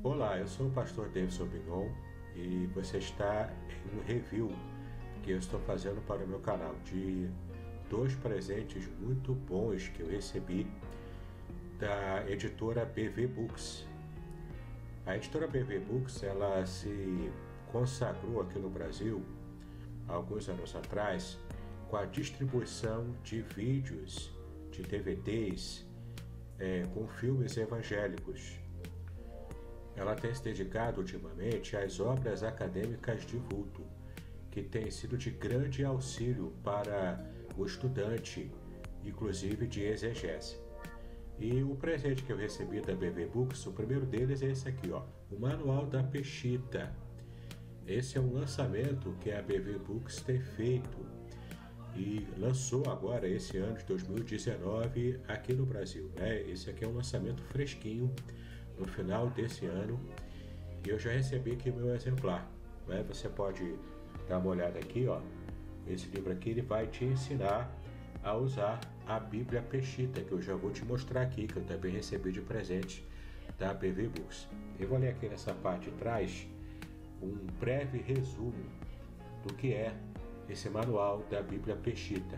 Olá, eu sou o pastor Davidson Bignon e você está em um review que eu estou fazendo para o meu canal de dois presentes muito bons que eu recebi da editora BV Books. A editora BV Books, ela se consagrou aqui no Brasil há alguns anos atrás com a distribuição de vídeos, de DVDs, com filmes evangélicos. Ela tem se dedicado ultimamente às obras acadêmicas de vulto, que tem sido de grande auxílio para o estudante, inclusive de exegese. E o presente que eu recebi da BV Books, o primeiro deles é esse aqui, ó, o Manual da Peshitta. Esse é um lançamento que a BV Books tem feito e lançou agora esse ano de 2019 aqui no Brasil, né? Esse aqui é um lançamento fresquinho no final desse ano e eu já recebi aqui o meu exemplar, né? Você pode dar uma olhada aqui, ó. Esse livro aqui ele vai te ensinar a usar a Bíblia Peshitta, que eu já vou te mostrar aqui, que eu também recebi de presente da BV Books. Eu vou ler aqui nessa parte de trás um breve resumo do que é esse manual da Bíblia Peshitta.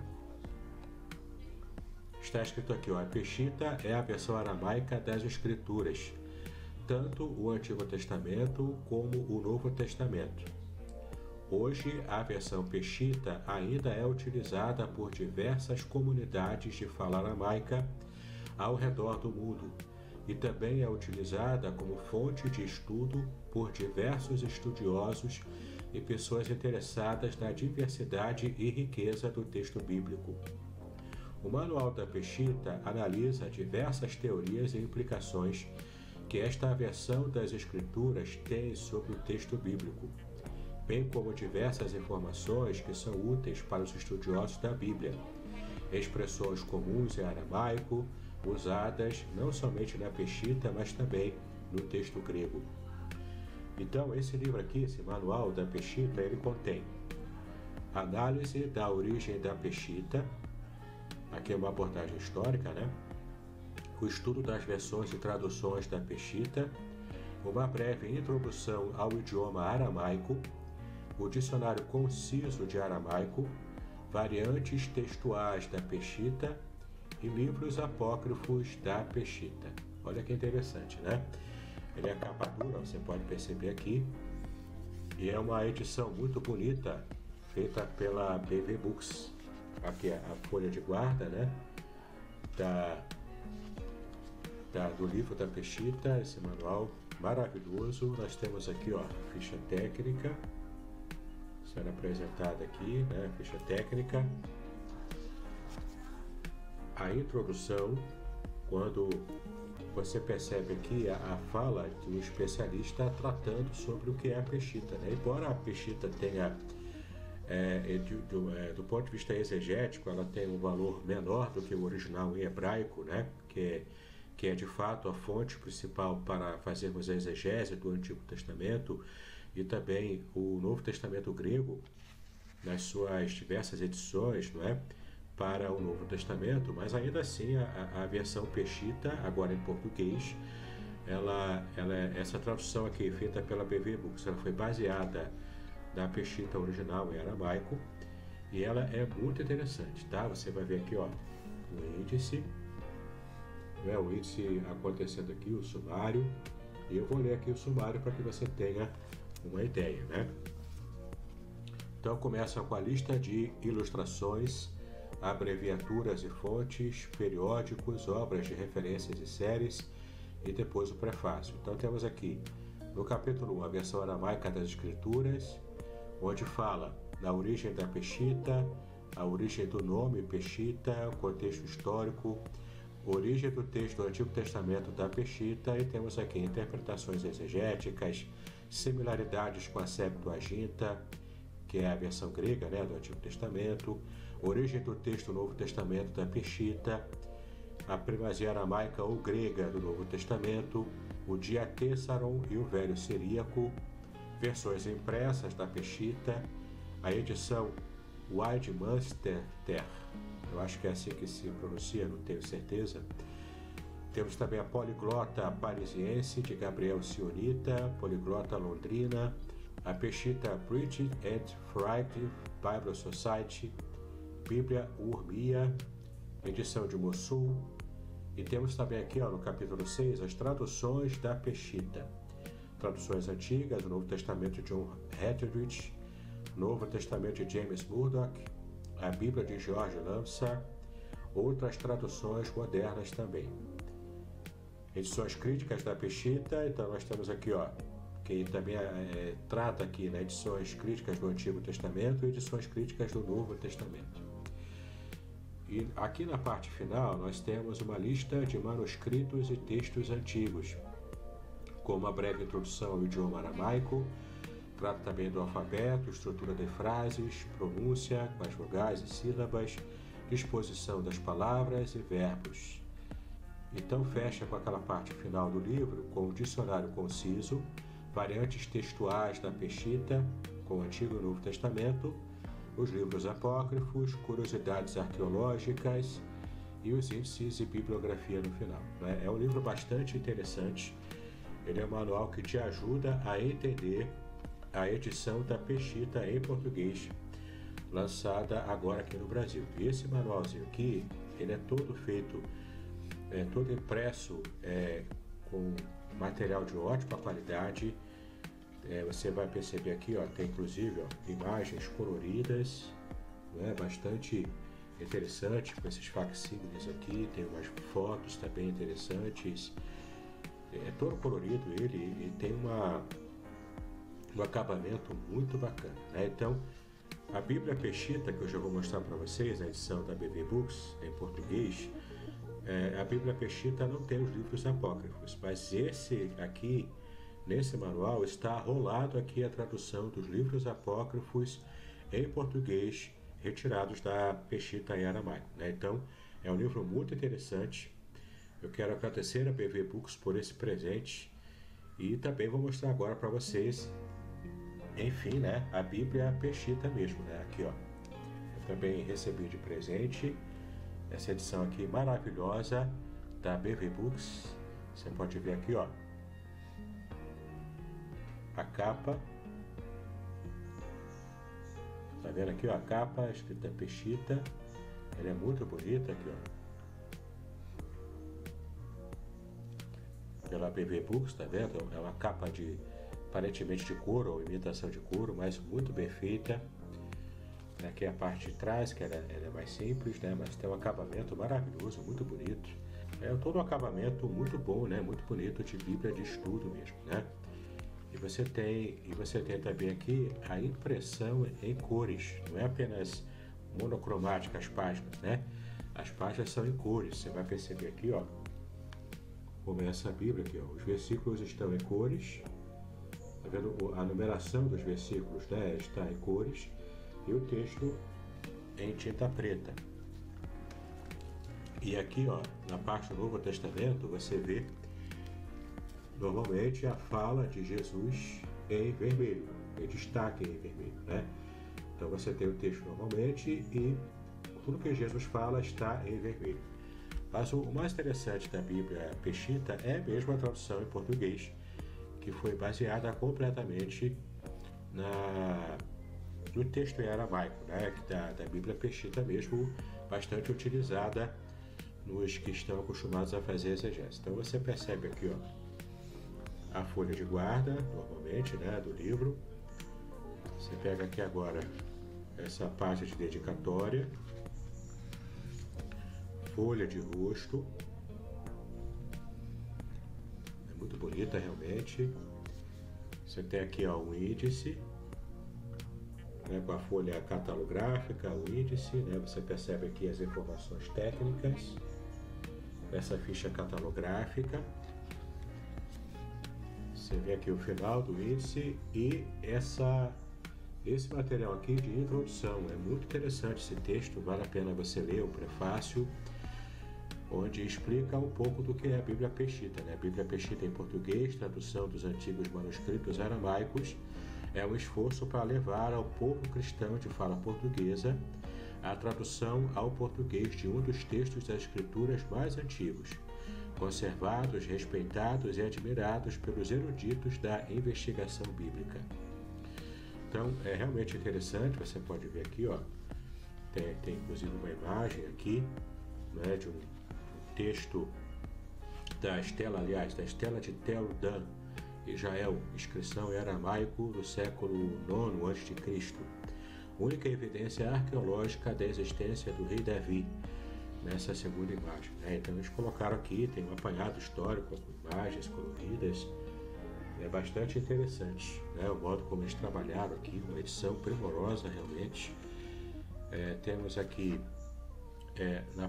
Está escrito aqui, ó, a Peshitta é a versão aramaica das Escrituras, tanto o Antigo Testamento como o Novo Testamento. Hoje, a versão Peshitta ainda é utilizada por diversas comunidades de fala aramaica ao redor do mundo e também é utilizada como fonte de estudo por diversos estudiosos e pessoas interessadas na diversidade e riqueza do texto bíblico. O Manual da Peshitta analisa diversas teorias e implicações que esta versão das Escrituras tem sobre o texto bíblico, bem como diversas informações que são úteis para os estudiosos da Bíblia, expressões comuns em aramaico, usadas não somente na Peshitta, mas também no texto grego. Então, esse livro aqui, esse Manual da Peshitta, ele contém análise da origem da Peshitta, aqui é uma abordagem histórica, né? O estudo das versões e traduções da Peshitta, uma breve introdução ao idioma aramaico, o dicionário conciso de aramaico, variantes textuais da Peshitta e livros apócrifos da Peshitta. Olha que interessante, né? Ele é capa dura, você pode perceber aqui, e é uma edição muito bonita, feita pela BV Books. Aqui é a folha de guarda, né? Do livro da Peshitta, esse manual maravilhoso. Nós temos aqui, ó, ficha técnica sendo apresentada aqui, né? Ficha técnica, a introdução, quando você percebe aqui a fala do especialista tratando sobre o que é a Peshitta, né? Embora a Peshitta tenha do ponto de vista exegético, ela tem um valor menor do que o original em hebraico, né? Que é de fato a fonte principal para fazermos a exegese do Antigo Testamento e também o Novo Testamento grego, nas suas diversas edições, não é? Para o Novo Testamento, mas ainda assim a versão Peshitta, agora em português, essa tradução aqui feita pela BV Books, ela foi baseada na Peshitta original em aramaico e ela é muito interessante, tá? Você vai ver aqui, ó, o índice, né? O índice acontecendo aqui, o sumário, e eu vou ler aqui o sumário para que você tenha uma ideia, né? Então começa com a lista de ilustrações, abreviaturas e fontes, periódicos, obras de referências e séries, e depois o prefácio. Então temos aqui no capítulo 1 a versão aramaica das Escrituras, onde fala da origem da Peshitta, a origem do nome Peshitta, o contexto histórico, origem do texto do Antigo Testamento da Peshitta, e temos aqui interpretações exegéticas, similaridades com a Septuaginta, que é a versão grega, né, do Antigo Testamento, origem do texto do Novo Testamento da Peshitta, a primazia aramaica ou grega do Novo Testamento, o Diatessaron e o Velho Siríaco, versões impressas da Peshitta, a edição Weidmannsthal, eu acho que é assim que se pronuncia, não tenho certeza, Temos também a Poliglota Parisiense, de Gabriel Sionita, Poliglota Londrina, a Peshitta British and Friday Bible Society, Bíblia Urmia, edição de Mossul. E temos também aqui, no capítulo 6, as traduções da Peshitta. Traduções antigas, o Novo Testamento de John Hetheridge, Novo Testamento de James Murdoch, a Bíblia de George Lamsa, outras traduções modernas também. Edições críticas da Peshitta, então nós temos aqui, que também trata aqui, né, edições críticas do Antigo Testamento e edições críticas do Novo Testamento. E aqui na parte final nós temos uma lista de manuscritos e textos antigos, com uma breve introdução ao idioma aramaico, trata também do alfabeto, estrutura de frases, pronúncia, com as vogais e sílabas, disposição das palavras e verbos. Então fecha com aquela parte final do livro, com o dicionário conciso, variantes textuais da Peshitta, com o Antigo e o Novo Testamento, os livros apócrifos, curiosidades arqueológicas e os índices e bibliografia no final. É um livro bastante interessante, ele é um manual que te ajuda a entender a edição da Peshitta em português, lançada agora aqui no Brasil. E esse manualzinho aqui, ele é todo feito, todo impresso com material de ótima qualidade. Você vai perceber aqui, tem inclusive imagens coloridas, bastante interessante, com esses facsímiles aqui, tem umas fotos também interessantes. É todo colorido ele e tem um acabamento muito bacana, né? Então, a Bíblia Peshitta, que eu já vou mostrar para vocês, a edição da BV Books em português, a Bíblia Peshitta não tem os livros apócrifos, mas esse aqui, nesse manual, está rolado aqui a tradução dos livros apócrifos em português, retirados da Peshitta em aramaico, né? Então, é um livro muito interessante. Eu quero agradecer a BV Books por esse presente e também vou mostrar agora para vocês, enfim, né, a Bíblia Peshitta mesmo, né? Aqui, eu também recebi de presente essa edição aqui maravilhosa da BV Books. Você pode ver aqui, a capa. Tá vendo aqui, a capa escrita Peshitta. Ela é muito bonita aqui, pela BV Books, tá vendo? É uma capa aparentemente de couro ou imitação de couro, mas muito bem feita. Aqui é a parte de trás, que ela é mais simples, né? Mas tem um acabamento maravilhoso, muito bonito. Todo um acabamento muito bom, né? Muito bonito, de Bíblia de estudo mesmo, né? E você tem também aqui a impressão em cores, não é apenas monocromática as páginas, né? As páginas são em cores. Você vai perceber aqui, como é essa Bíblia aqui, os versículos estão em cores. Tá vendo? A numeração dos versículos, né, está em cores e o texto em tinta preta. E aqui, na parte do Novo Testamento, você vê normalmente a fala de Jesus em vermelho, em destaque em vermelho, né? Então você tem o texto normalmente e tudo que Jesus fala está em vermelho. Mas o mais interessante da Bíblia Peshitta é mesmo a tradução em português, que foi baseada completamente no texto em aramaico, né? Da Bíblia Peshitta mesmo, bastante utilizada nos que estão acostumados a fazer exegese. Então você percebe aqui, a folha de guarda, normalmente, né, do livro. Você pega aqui agora essa página de dedicatória, folha de rosto, é muito bonita realmente. Você tem aqui um índice, né, com a folha catalográfica, o índice, né, você percebe aqui as informações técnicas, essa ficha catalográfica. Você vê aqui o final do índice e esse material aqui de introdução. É muito interessante esse texto, vale a pena você ler o prefácio, onde explica um pouco do que é a Bíblia Peshitta, né? A Bíblia Peshitta em português, tradução dos antigos manuscritos aramaicos, é um esforço para levar ao povo cristão de fala portuguesa a tradução ao português de um dos textos das Escrituras mais antigos, conservados, respeitados e admirados pelos eruditos da investigação bíblica. Então, é realmente interessante, você pode ver aqui, ó, tem inclusive uma imagem aqui, né, de um texto da estela, da estela de Tel Dan, Israel, inscrição em aramaico do século IX a.C. Única evidência arqueológica da existência do rei Davi, nessa segunda imagem, né? Então eles colocaram aqui, tem um apanhado histórico com imagens coloridas, é bastante interessante, né? O modo como eles trabalharam aqui, uma edição primorosa realmente. Temos aqui na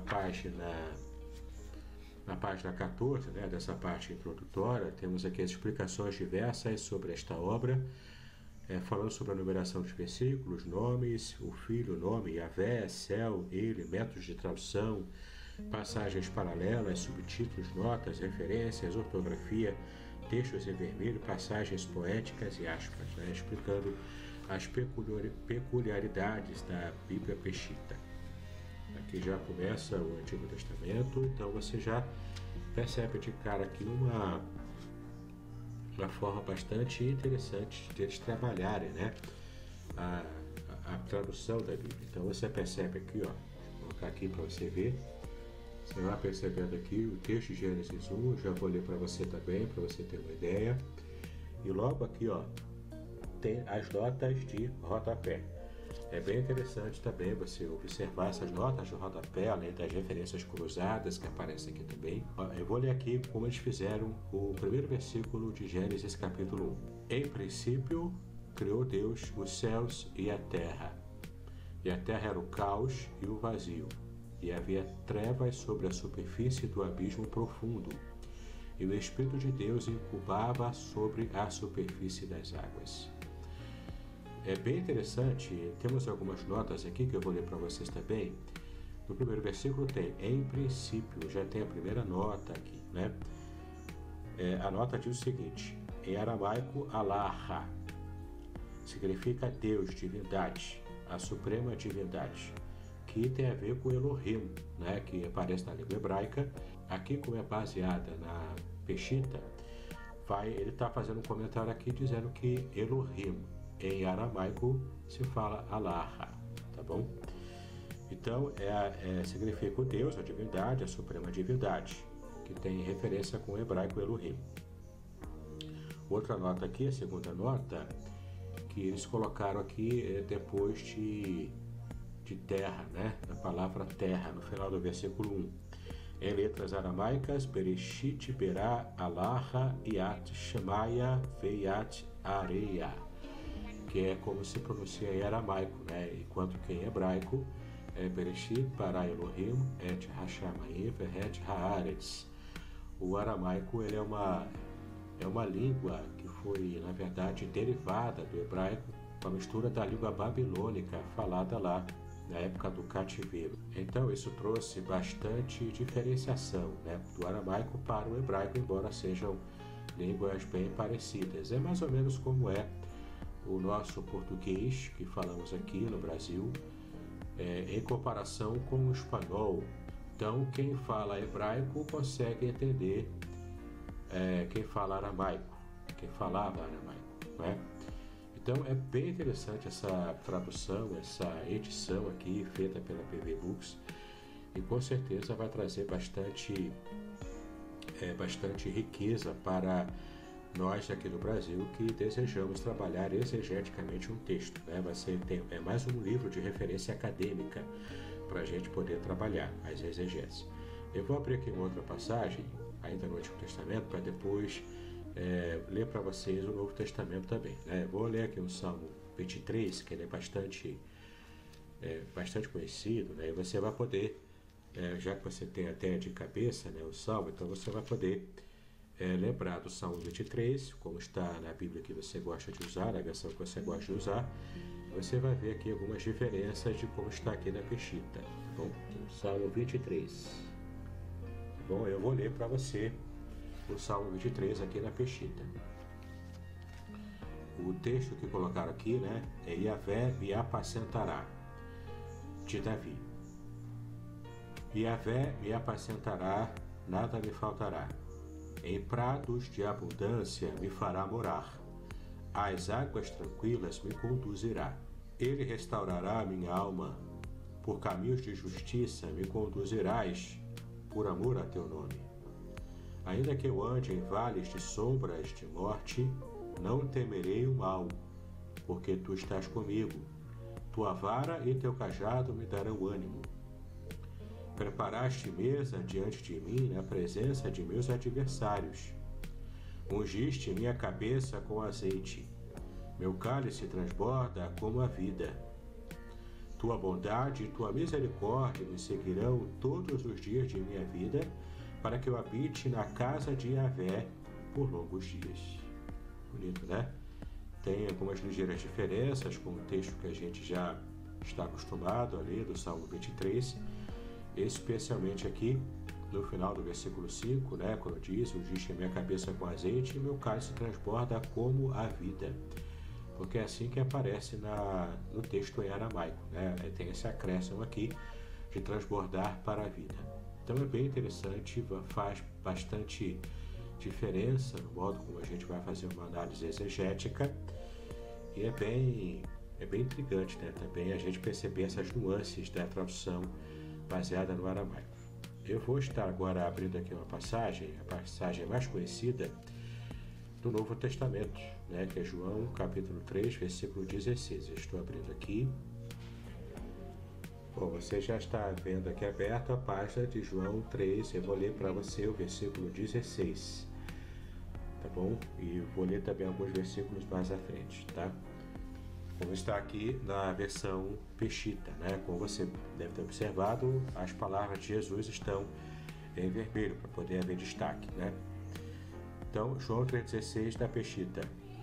página 14, né, dessa parte introdutória, temos aqui as explicações diversas sobre esta obra, falando sobre a numeração dos versículos, nomes, o filho, nome, Yahvé, céu, ele, métodos de tradução, passagens paralelas, subtítulos, notas, referências, ortografia, textos em vermelho, passagens poéticas e aspas, né, explicando as peculiaridades da Bíblia Peshita. Aqui já começa o Antigo Testamento, então você já percebe de cara aqui uma forma bastante interessante de eles trabalharem, né, a tradução da Bíblia. Então você percebe aqui, ó, vou colocar aqui para você ver, você vai percebendo aqui o texto de Gênesis 1, já vou ler para você também, para você ter uma ideia, e logo aqui, ó, tem as notas de rodapé. É bem interessante também você observar essas notas de rodapé, além das referências cruzadas que aparecem aqui também. Eu vou ler aqui como eles fizeram o primeiro versículo de Gênesis capítulo 1. Em princípio, criou Deus os céus e a terra. E a terra era o caos e o vazio. E havia trevas sobre a superfície do abismo profundo. E o Espírito de Deus incubava sobre a superfície das águas. É bem interessante, temos algumas notas aqui que eu vou ler para vocês também. No primeiro versículo tem, em princípio, já tem a primeira nota aqui, né? A nota diz o seguinte, em aramaico, Alaha, significa Deus, divindade, a suprema divindade, que tem a ver com Elohim, né? Que aparece na língua hebraica. Aqui, como é baseada na Peshita, ele está fazendo um comentário aqui dizendo que Elohim, em aramaico, se fala Alaha, tá bom? Então, significa o Deus, a divindade, a suprema divindade, que tem referência com o hebraico Elohim. Outra nota aqui, a segunda nota, que eles colocaram aqui depois de terra, né? A palavra terra, no final do versículo 1. Em letras aramaicas, Bereshit, Berá, Alaha, Yat, Shemaya, Veyat, Areia, que é como se pronuncia em aramaico, né? Enquanto que em hebraico é Bereshit, Bara Elohim, Et Hashamayim, Et Haaretz. O aramaico ele é uma língua que foi, na verdade, derivada do hebraico, com a mistura da língua babilônica falada lá na época do cativeiro. Então isso trouxe bastante diferenciação, né, do aramaico para o hebraico, embora sejam línguas bem parecidas. É mais ou menos como é o nosso português, que falamos aqui no Brasil, em comparação com o espanhol. Então, quem fala hebraico consegue entender quem fala aramaico, quem falava aramaico, né? Então, é bem interessante essa tradução, essa edição aqui, feita pela PV Books, e com certeza vai trazer bastante riqueza para nós aqui no Brasil que desejamos trabalhar exegeticamente um texto, né? É mais um livro de referência acadêmica para a gente poder trabalhar as exegeses. Eu vou abrir aqui uma outra passagem, ainda no Antigo Testamento, para depois ler para vocês o Novo Testamento também, né? Vou ler aqui o Salmo 23, que ele é bastante conhecido, né? E você vai poder, já que você tem até de cabeça, né, o Salmo, então você vai poder lembrar do Salmo 23, como está na Bíblia que você gosta de usar, a versão que você gosta de usar. Você vai ver aqui algumas diferenças de como está aqui na Peshita, tá bom? Salmo 23. Tá bom? Eu vou ler para você o Salmo 23 aqui na Peshita. O texto que colocaram aqui, né, é Yahvé me apacentará, de Davi. Yahvé me apacentará nada me faltará. Em prados de abundância me fará morar. Às águas tranquilas me conduzirá. Ele restaurará a minha alma. Por caminhos de justiça me conduzirás, por amor a teu nome. Ainda que eu ande em vales de sombras de morte, não temerei o mal, porque tu estás comigo. Tua vara e teu cajado me darão ânimo. Preparaste mesa diante de mim na presença de meus adversários. Ungiste minha cabeça com azeite. Meu cálice transborda como a vida. Tua bondade e tua misericórdia me seguirão todos os dias de minha vida, para que eu habite na casa de Yahvé por longos dias. Bonito, né? Tem algumas ligeiras diferenças com o texto que a gente já está acostumado a ler do Salmo 23, especialmente aqui no final do versículo 5, né, quando diz: ungiste minha cabeça com azeite e meu cálice transborda como a vida. Porque é assim que aparece no texto em aramaico, né? Tem esse acréscimo aqui de transbordar para a vida. Então é bem interessante, faz bastante diferença no modo como a gente vai fazer uma análise exegética, e é bem intrigante, né, também a gente perceber essas nuances da tradução baseada no aramaico. Eu vou estar agora abrindo aqui uma passagem, a passagem mais conhecida do Novo Testamento, né, que é João capítulo 3, versículo 16. Eu estou abrindo aqui. Bom, você já está vendo aqui aberto a página de João 3, eu vou ler para você o versículo 16, tá bom? E vou ler também alguns versículos mais à frente, tá? Como está aqui na versão Peshitta, né? Como você deve ter observado, as palavras de Jesus estão em vermelho, para poder haver destaque, né? Então, João 3,16 da Peshitta.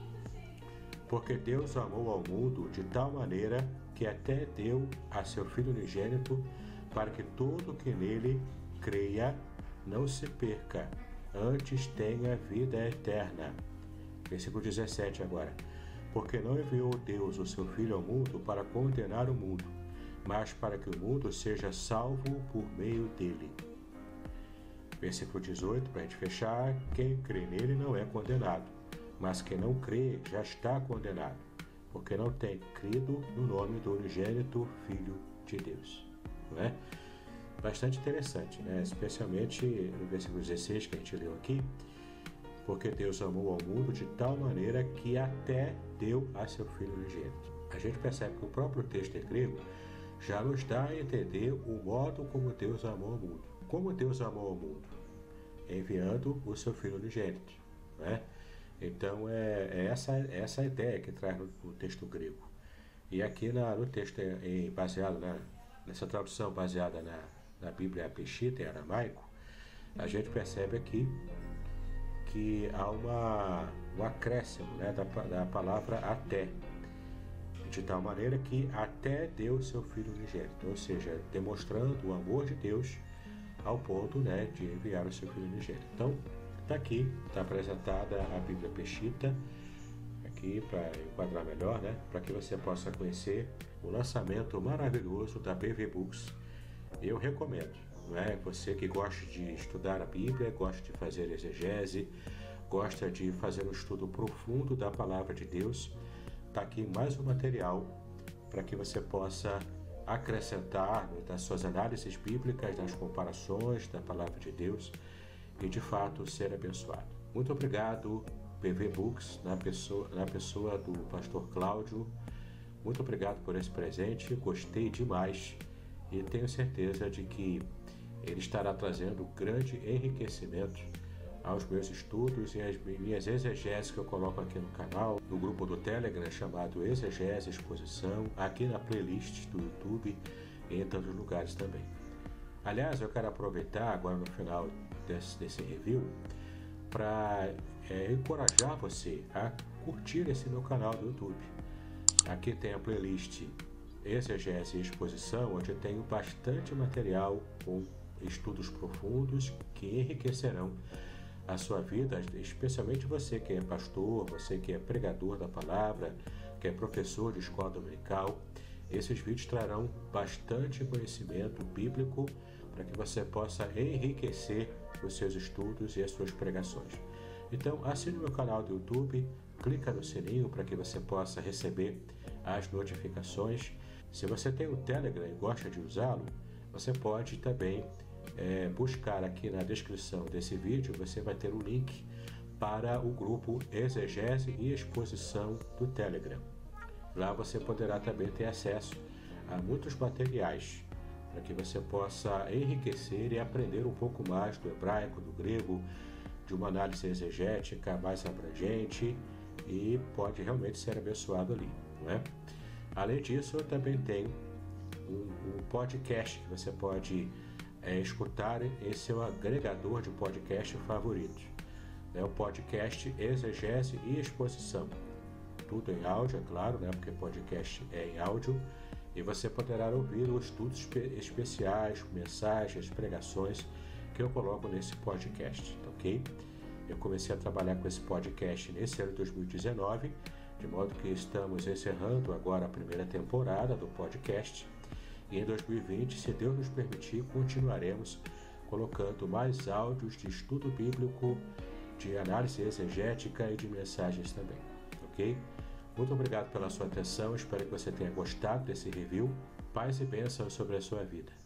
Porque Deus amou ao mundo de tal maneira que até deu a seu Filho unigênito, para que todo que nele creia não se perca, antes tenha vida eterna. Versículo 17 agora. Porque não enviou Deus o seu Filho ao mundo para condenar o mundo, mas para que o mundo seja salvo por meio dele. Versículo 18, para a gente fechar: quem crê nele não é condenado, mas quem não crê já está condenado, porque não tem crido no nome do unigênito Filho de Deus. Não é? Bastante interessante, né? Especialmente no versículo 16 que a gente leu aqui. Porque Deus amou ao mundo de tal maneira que até deu a seu Filho unigênito. A gente percebe que o próprio texto em grego já nos dá a entender o modo como Deus amou ao mundo. Como Deus amou ao mundo? Enviando o seu Filho unigênito, né? Então é essa a ideia que traz no texto grego. E aqui no texto baseado nessa tradução baseada na Bíblia Peshitta em aramaico, a gente percebe aqui que há um acréscimo, né, da palavra até, de tal maneira que até deu seu Filho unigênito, ou seja, demonstrando o amor de Deus ao ponto, né, de enviar o seu Filho unigênito. Então, está aqui, está apresentada a Bíblia Peshitta, aqui para enquadrar melhor, né, para que você possa conhecer o lançamento maravilhoso da BV Books. Eu recomendo, não é? Você que gosta de estudar a Bíblia, gosta de fazer exegese, gosta de fazer um estudo profundo da Palavra de Deus, está aqui mais um material para que você possa acrescentar nas suas análises bíblicas, nas comparações da Palavra de Deus e de fato ser abençoado. Muito obrigado, BV Books, na pessoa do pastor Cláudio. Muito obrigado por esse presente, gostei demais e tenho certeza de que ele estará trazendo grande enriquecimento aos meus estudos e às minhas exegeses que eu coloco aqui no canal, no grupo do Telegram chamado Exegese Exposição, aqui na playlist do YouTube e em tantos lugares também. Aliás, eu quero aproveitar agora no final desse review para encorajar você a curtir esse meu canal do YouTube. Aqui tem a playlist Exegese Exposição, onde eu tenho bastante material com estudos profundos que enriquecerão a sua vida, especialmente você que é pastor, você que é pregador da palavra, que é professor de escola dominical. Esses vídeos trarão bastante conhecimento bíblico para que você possa enriquecer os seus estudos e as suas pregações. Então, assine o meu canal do YouTube, clica no sininho para que você possa receber as notificações. Se você tem o Telegram e gosta de usá-lo, você pode também buscar aqui na descrição desse vídeo, você vai ter um link para o grupo Exegese e Exposição do Telegram. Lá você poderá também ter acesso a muitos materiais para que você possa enriquecer e aprender um pouco mais do hebraico, do grego, de uma análise exegética mais abrangente, e pode realmente ser abençoado ali, não é? Além disso, eu também tenho um podcast que você pode escutar em seu agregador de podcast favorito. É o podcast Exegese e Exposição. Tudo em áudio, é claro, né? Porque podcast é em áudio. E você poderá ouvir os estudos especiais, mensagens, pregações que eu coloco nesse podcast, ok? Eu comecei a trabalhar com esse podcast nesse ano de 2019, de modo que estamos encerrando agora a primeira temporada do podcast. E em 2020, se Deus nos permitir, continuaremos colocando mais áudios de estudo bíblico, de análise exegética e de mensagens também, ok? Muito obrigado pela sua atenção, espero que você tenha gostado desse review. Paz e bênçãos sobre a sua vida.